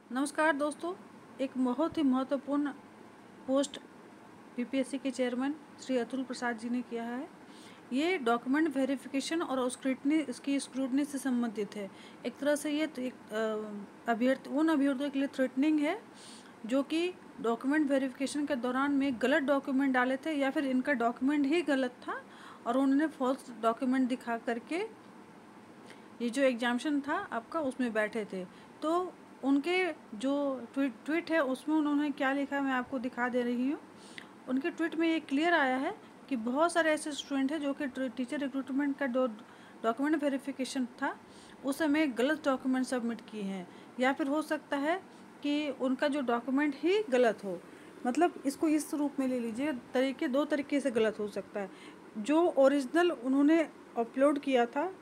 नमस्कार दोस्तों। एक बहुत ही महत्वपूर्ण पोस्ट बीपीएससी के चेयरमैन श्री अतुल प्रसाद जी ने किया है। ये डॉक्यूमेंट वेरिफिकेशन और इसकी स्क्रूटनी से संबंधित है। एक तरह से ये उन अभ्यर्थियों के लिए थ्रेटनिंग है जो कि डॉक्यूमेंट वेरिफिकेशन के दौरान में गलत डॉक्यूमेंट डाले थे या फिर इनका डॉक्यूमेंट ही गलत था और उन्होंने फॉल्स डॉक्यूमेंट दिखा करके ये जो एग्जामिशन था आपका उसमें बैठे थे। तो उनके जो ट्वीट है उसमें उन्होंने क्या लिखा मैं आपको दिखा दे रही हूँ। उनके ट्वीट में ये क्लियर आया है कि बहुत सारे ऐसे स्टूडेंट हैं जो कि टीचर रिक्रूटमेंट का डॉक्यूमेंट वेरिफिकेशन था उस समय गलत डॉक्यूमेंट सबमिट किए हैं, या फिर हो सकता है कि उनका जो डॉक्यूमेंट ही गलत हो। मतलब इसको इस रूप में ले लीजिए, दो तरीके से गलत हो सकता है। जो ओरिजिनल उन्होंने अपलोड किया था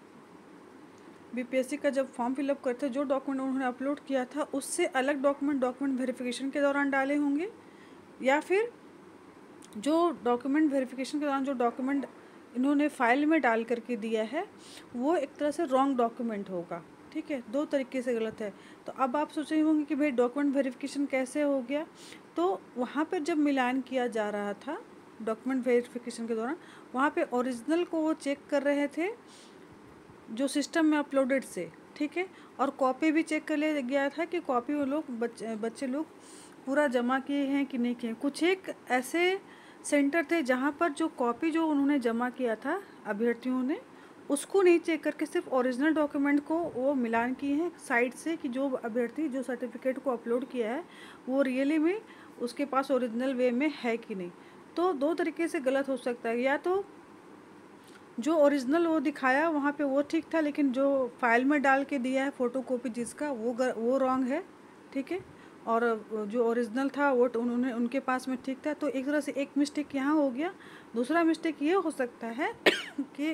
बीपीएससी का जब फॉर्म फिलअप करते जो डॉक्यूमेंट उन्होंने अपलोड किया था उससे अलग डॉक्यूमेंट वेरिफिकेशन के दौरान डाले होंगे, या फिर जो डॉक्यूमेंट वेरिफिकेशन के दौरान जो डॉक्यूमेंट इन्होंने फाइल में डाल करके दिया है वो एक तरह से रॉन्ग डॉक्यूमेंट होगा। ठीक है, दो तरीके से गलत है। तो अब आप सोच रहे होंगे कि भाई डॉक्यूमेंट वेरिफिकेशन कैसे हो गया। तो वहाँ पर जब मिलान किया जा रहा था डॉक्यूमेंट वेरिफिकेशन के दौरान, वहाँ पे ओरिजिनल को वो चेक कर रहे थे जो सिस्टम में अपलोडेड से, ठीक है, और कॉपी भी चेक कर लिया गया था कि कॉपी वो लोग बच्चे लोग पूरा जमा किए हैं कि नहीं किए। कुछ एक ऐसे सेंटर थे जहाँ पर जो कॉपी जो उन्होंने जमा किया था अभ्यर्थियों ने उसको नहीं चेक करके सिर्फ ओरिजिनल डॉक्यूमेंट को वो मिलान किए हैं साइड से कि जो अभ्यर्थी जो सर्टिफिकेट को अपलोड किया है वो रियली में उसके पास ओरिजिनल वे में है कि नहीं। तो दो तरीके से गलत हो सकता है, या तो जो ओरिजिनल वो दिखाया वहाँ पे वो ठीक था लेकिन जो फाइल में डाल के दिया है फ़ोटोकॉपी जिसका वो रॉन्ग है, ठीक है, और जो ओरिजिनल था वो उन्होंने उनके पास में ठीक था। तो एक तरह से एक मिस्टेक यहाँ हो गया। दूसरा मिस्टेक ये हो सकता है कि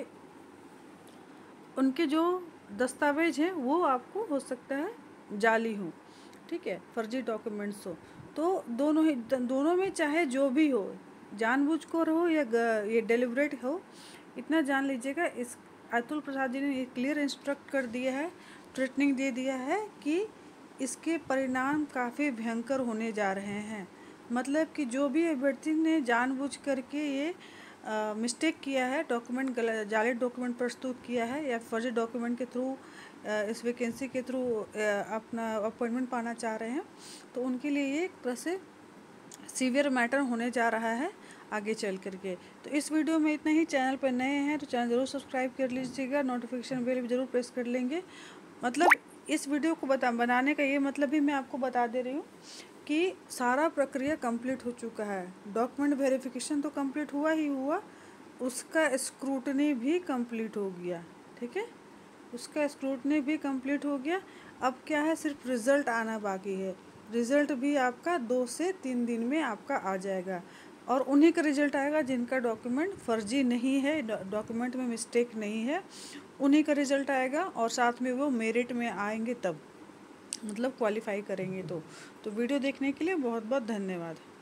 उनके जो दस्तावेज हैं वो आपको हो सकता है जाली हो, ठीक है, फर्जी डॉक्यूमेंट्स हो। तो दोनों में चाहे जो भी हो, जानबूझकर हो या ये डेलिब्रेट हो, इतना जान लीजिएगा इस अतुल प्रसाद जी ने ये क्लियर इंस्ट्रक्ट कर दिया है, थ्रेटनिंग दे दिया है कि इसके परिणाम काफ़ी भयंकर होने जा रहे हैं। मतलब कि जो भी अभ्यर्थी ने जानबूझ करके ये मिस्टेक किया है, डॉक्यूमेंट जाली डॉक्यूमेंट प्रस्तुत किया है या फर्जी डॉक्यूमेंट के थ्रू इस वैकेंसी के थ्रू अपना अपॉइंटमेंट पाना चाह रहे हैं, तो उनके लिए ये एक तरह से सीवियर मैटर होने जा रहा है आगे चल करके। तो इस वीडियो में इतना ही। चैनल पर नए हैं तो चैनल ज़रूर सब्सक्राइब कर लीजिएगा, नोटिफिकेशन बेल भी ज़रूर प्रेस कर लेंगे। मतलब इस वीडियो को बनाने का ये मतलब भी मैं आपको बता दे रही हूँ कि सारा प्रक्रिया कंप्लीट हो चुका है। डॉक्यूमेंट वेरिफिकेशन तो कंप्लीट हुआ ही हुआ, उसका स्क्रूटनी भी कंप्लीट हो गया, ठीक है, उसका स्क्रूटनी भी कंप्लीट हो गया। अब क्या है, सिर्फ रिज़ल्ट आना बाकी है। रिज़ल्ट भी आपका 2 से 3 दिन में आपका आ जाएगा और उन्हीं का रिज़ल्ट आएगा जिनका डॉक्यूमेंट फर्जी नहीं है, डॉक्यूमेंट में मिस्टेक नहीं है, उन्हीं का रिज़ल्ट आएगा और साथ में वो मेरिट में आएंगे तब, मतलब क्वालिफाई करेंगे। तो वीडियो देखने के लिए बहुत बहुत धन्यवाद।